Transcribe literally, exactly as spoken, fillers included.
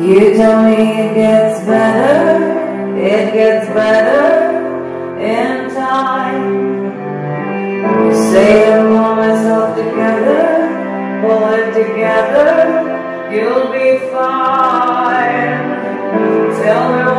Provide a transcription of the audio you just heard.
You tell me it gets better, it gets better in time. You say to pull myself together, pull it together, you'll be fine. Tell me